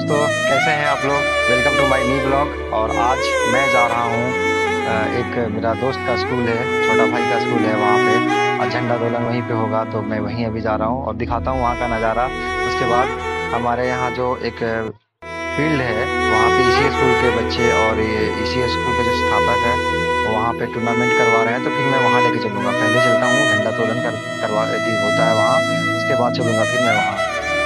दोस्तों, कैसे हैं आप लोग। Welcome to my new blog. और आज मैं जा रहा हूँ एक मेरा दोस्त का स्कूल है, छोटा भाई का स्कूल है, वहाँ पे और झंडा तोलन वहीं पे होगा, तो मैं वहीं अभी जा रहा हूँ और दिखाता हूँ वहाँ का नज़ारा। उसके बाद हमारे यहाँ जो एक फील्ड है, वहाँ पे इसी स्कूल के बच्चे और ये इसी स्कूल के जो स्थापक है, वहाँ पे टूर्नामेंट करवा रहे हैं, तो फिर मैं वहाँ लेके चलूंगा। पहले चलता हूँ, झंडा तोलन करवा यदि होता है वहाँ, उसके बाद चलूंगा फिर मैं वहाँ।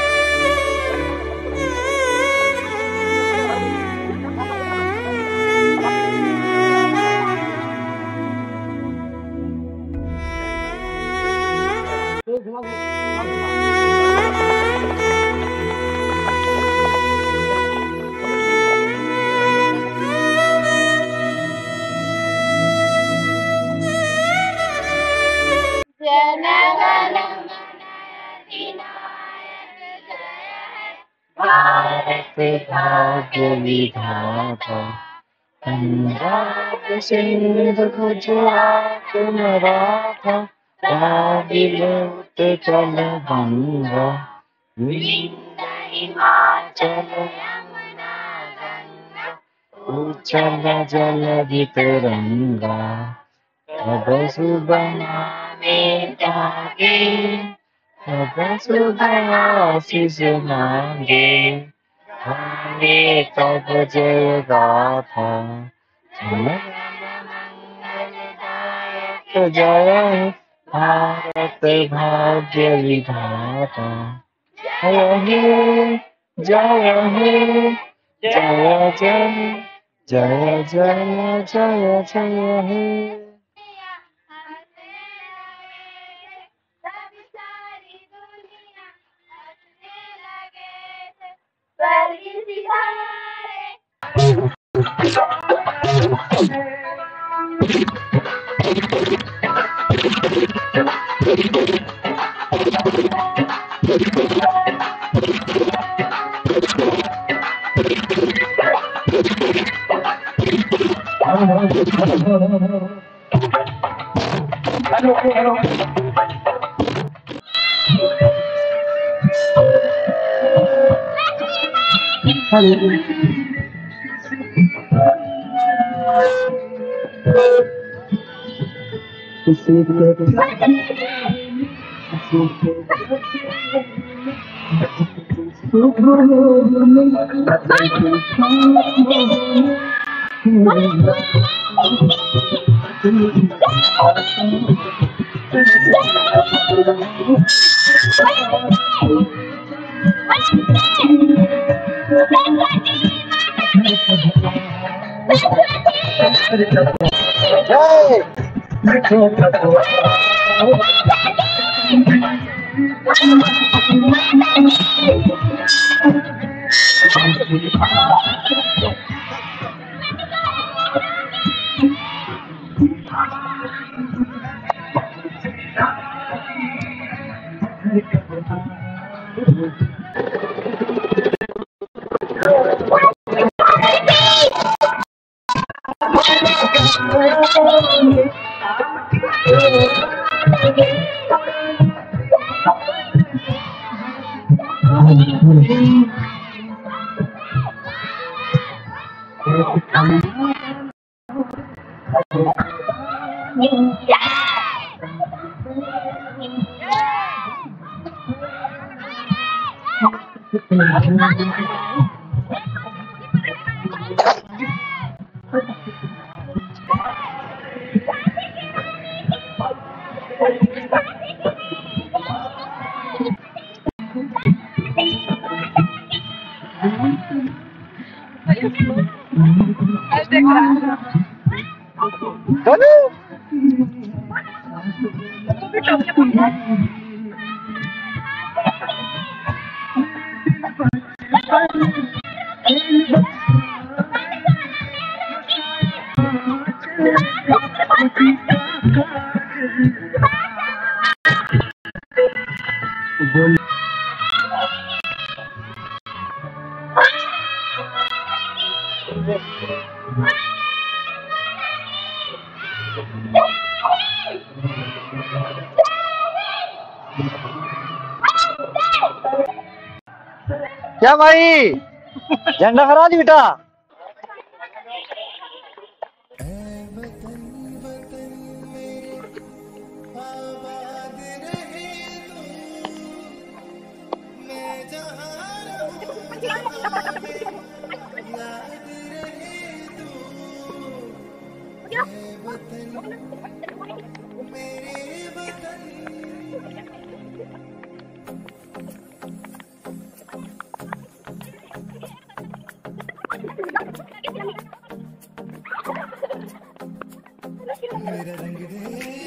जनगण मन अधिनायक जय है भारत भाग्य विधाता। पंजाब सिंध गुजरात मराठा द्राविड़ उत्कल बंगा विंध्य हिमाचल यमुना गंगा उच्चल जलधि तरंगा। तब सुबनाने जागे तब सुबह आशीष मांगे गाए तब जय गाथा। जनगण जय हे भारत भाग्य विधाता। जय हे जय हे जय जय जय जय जय जय हे। क्या भाई, झंडा फहरा दी बेटा। मेरा रंग दे,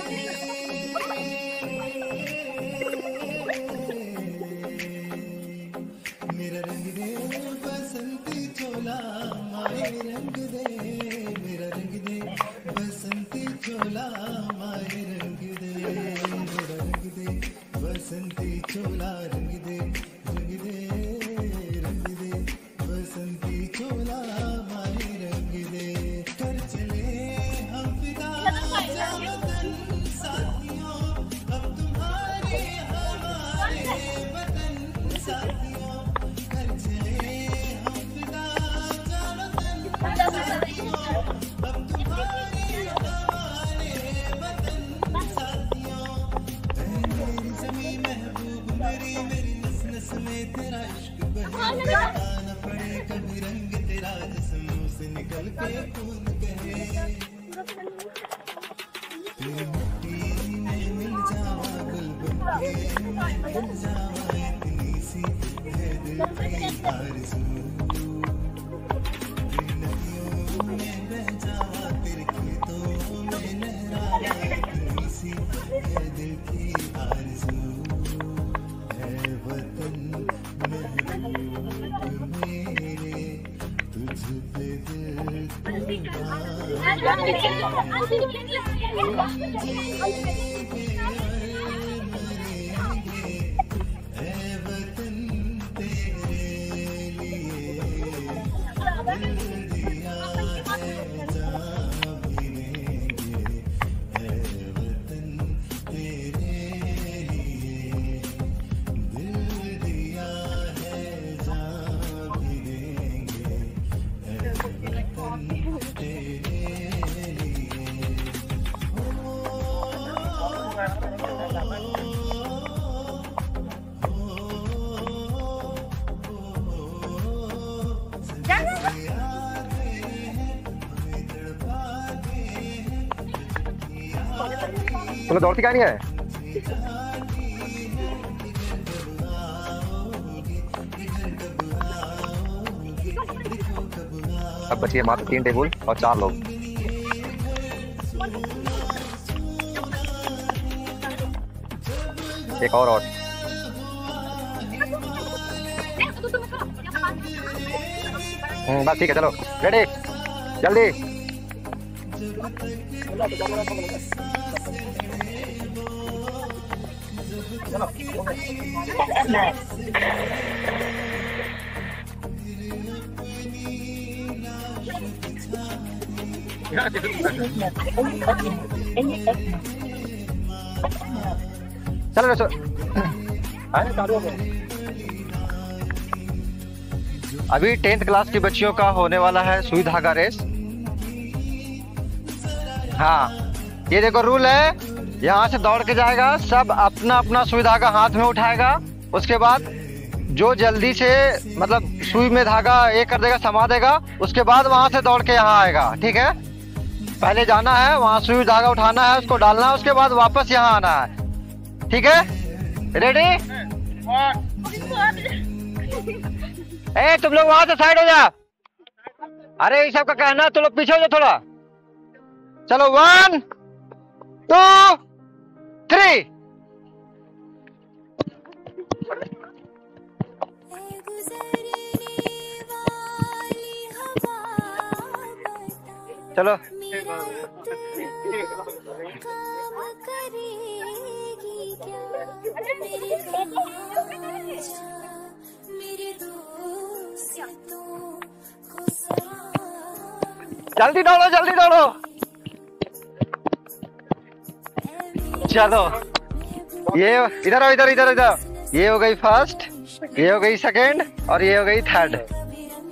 मेरा रंग दे बसंती चोला, माए रंग दे, मेरा रंग दे बसंती चोला, माए रंग दे, मेरा रंग दे बसंती चोला, रंग दे, रंग दे, रंग दे बसंती चोला, माए रंग दे। कर चले हम फिदा वतन साथियों, अब तुम्हारे हमारे वतन साथियों, कर चले हम फिदा वतन साथियों, अब तुम्हारे हमारे वतन साथियों। मेरी ज़मीं महबूब मेरी, मेरी नस नस में तेरा इश्क बहे, आना पड़े कभी रंग तेरा जिस्मों से निकल के खून कहे। तेरी मिट्टी में मिल जावा गुल बनके, मैं बन जावा इतनी सी है दिल की आरज़ू। तेरी नदियों में बह जावा, तेरे खेतों में लहरावा इतनी सी है दिल की आरज़ू। है वतन महबूब मेरे, तुझ पे दिल तुम्हें दौड़ती क्या नहीं है? अब बचिए मात्र 3 टेबल और 4 लोग। एक और बस ठीक है, चलो रेडी, जल्दी। चलो अभी 10th क्लास की बच्चियों का होने वाला है सुई धागा रेस। हाँ, ये देखो रूल है, यहाँ से दौड़ के जाएगा, सब अपना अपना सुई धागा हाथ में उठाएगा। उसके बाद जो जल्दी से मतलब सुई में धागा ये कर देगा, समा देगा, उसके बाद वहां से दौड़ के यहाँ आएगा। ठीक है, पहले जाना है वहां सुई धागा उठाना है, उसको डालना है, उसके बाद वापस यहाँ आना है। ठीक है, रेडी? ए तुम लोग वहां से साइड हो जा। अरे ये सबका कहना है, तुम लोग पीछे हो जाओ थोड़ा। चलो 1 2 3। चलो जल्दी दौड़ो, जल्दी दौड़ो। चलो ये इधर आओ, इधर इधर इधर। ये हो गई फर्स्ट, ये हो गई सेकंड और ये हो गई थर्ड।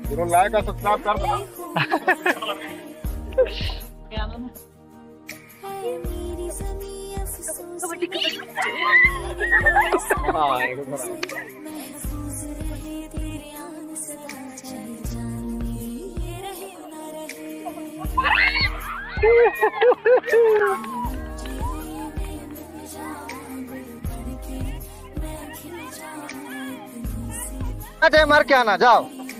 लाइक का सब्सक्राइब कर देना। मार के आना जाओ।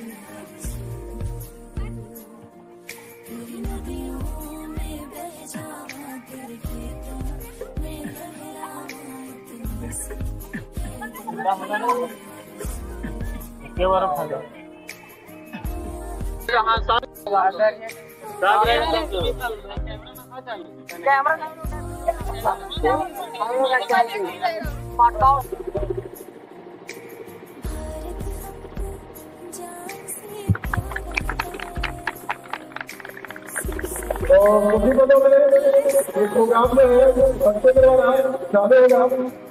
प्रोग्राम में है बच्चे के बाद आए शादी होगा।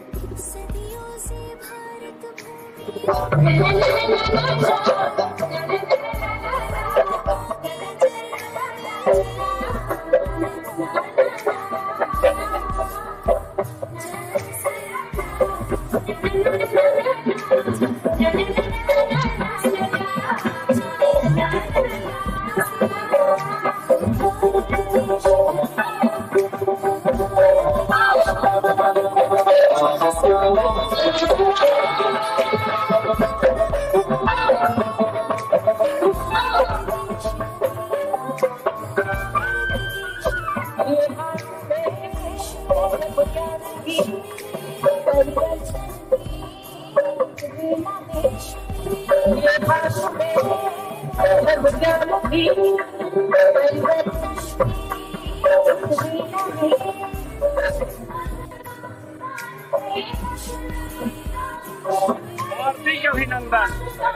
हार्दिक अभिनंदन।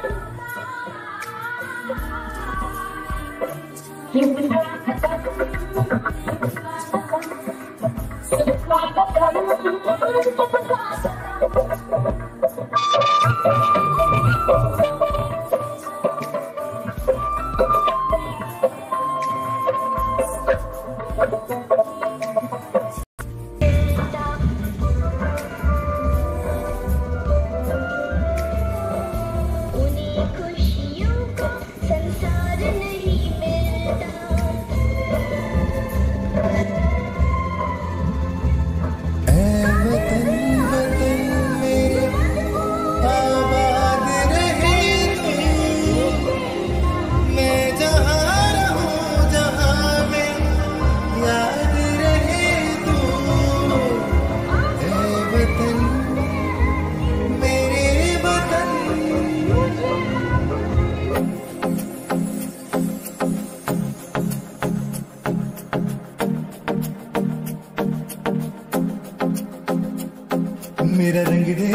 मेरा रंग दे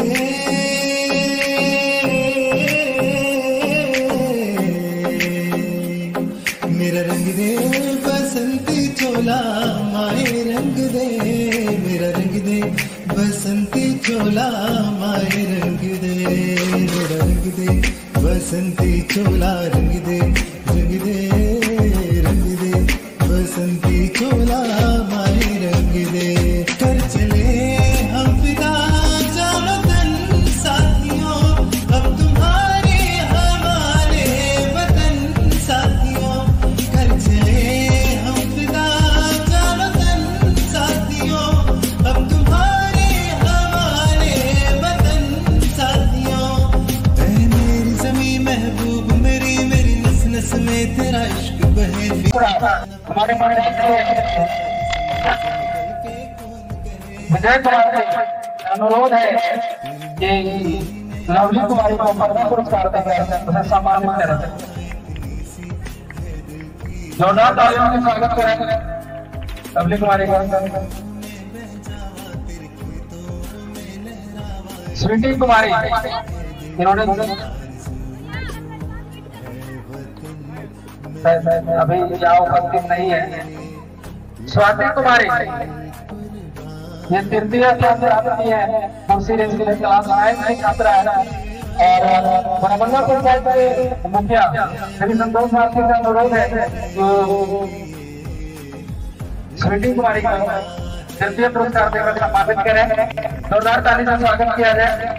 मेरा रंग दे बसंती चोला माए रंग दे मेरा रंग दे बसंती चोला माए रंग दे मेरा रंग दे बसंती चोला रंग दे बसंती चोला माए रंग दे कर चले हम फिदा जानो तन साथियों अब तुम्हारे हमारे वतन साथियों कर चले हम फिदा जानो तन साथियों अब तुम्हारे हमारे वतन साथियों ऐ मेरी ज़मीं महबूब मेरी मेरी नस नस में तेरा इश्क बहे हमारे विजय कुमार से अनुरोध है कि लवली कुमारी को पद्म पुरस्कार देंगे उसे सम्मानित करें। जोरदार तालियों से स्वागत करेंगे लवली कुमारी का। स्वीटी कुमारी इन्होंने अभी यहाँ उपस्थित नहीं है। स्वाति कुमारी ये तृतीय छात्र आती है दूसरी रेंज के लिए क्लास 9 में छात्रा है। और ब्राह्मणा पंचायत के मुखिया श्री संतोष भारती का अनुरोध है तो स्वीटी कुमारी को तृतीय पुरस्कार देकर सम्मानित करें। जोरदार ताली से स्वागत किया जाए।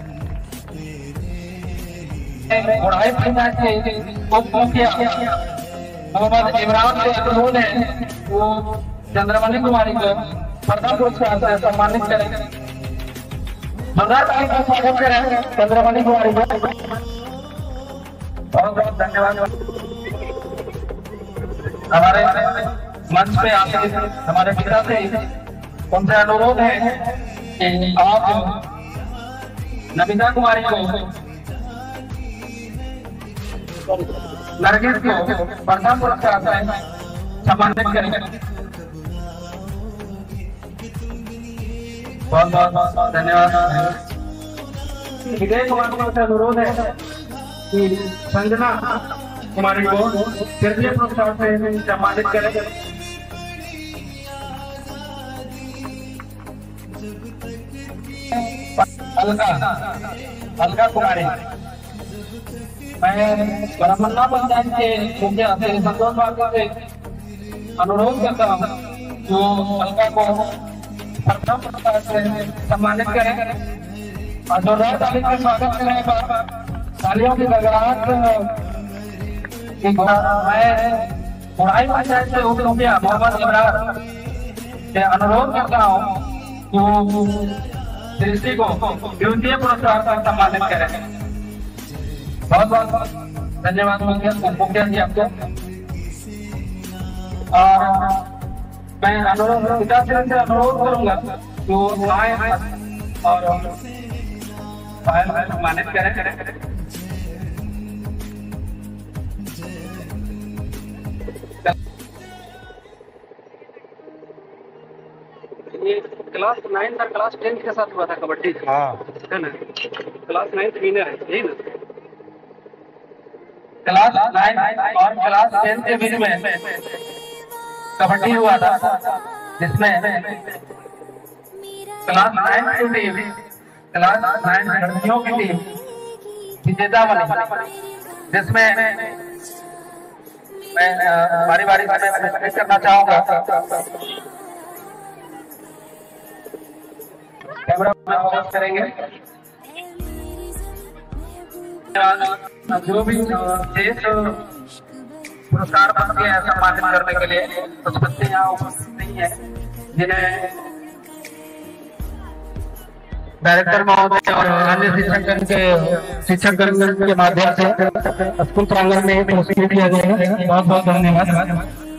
बुढ़ाई पंचायत के उप मुखिया मोहम्मद इमरान के अनुरोध है वो चंद्रमणि कुमारी को प्रथम पुरस्कार से सम्मानित करें। जोरदार ताली से स्वागत करें चंद्रमणि कुमारी को। बहुत बहुत धन्यवाद। हमारे मंच पे आके हमारे पिता से उनसे अनुरोध है कि आप नमिता कुमारी को नरगिस को प्रथम पुरस्कार से सम्मानित करें। बहुत बहुत धन्यवाद। विजय कुमार से अनुरोध है कि संजना कुमारी को तृतीय पुरस्कार से सम्मानित करें। अलका कुमारी मैं ब्राह्मणा पंचायत के मुखिया श्री संतोष भारती से अनुरोध करता हूँ जो अलका को प्रथम पुरस्कार से सम्मानित करें और जोरदार ताली से स्वागत करें। तालियों की गड़गड़ाहट मैं बुढ़ाई पंचायत से उप मुखिया मोहम्मद इमरान से अनुरोध करता हूँ जो दृष्टि को द्वितीय पुरस्कार से सम्मानित करें। बहुत बहुत धन्यवाद मुखिया जी आपको। और मैं अनुरोध पिताश्री से अनुरोध करूंगा जो आए और सम्मानित करें। ये क्लास 9 और क्लास 10 के साथ हुआ था कबड्डी का। है ना, क्लास 9 विनर है यही ना। क्लास 9 और क्लास 10 के बीच में कबड्डी हुआ था जिसमें क्लास 9 की टीम क्लास 9 लड़कियों की टीम विजेता बनी, जिसमें मैं बारी बारी से करना चाहूंगा। कैमरा फोकस करेंगे। जो भी देश पुरस्कार पाते हैं सम्मानित करने के लिए कुछ बच्चे यहाँ उपस्थित नहीं है जिन्हें डायरेक्टर महोदय और अन्य शिक्षकगण के माध्यम से स्कूल प्रांगण में पुरस्कृत किया गया है। बहुत बहुत धन्यवाद।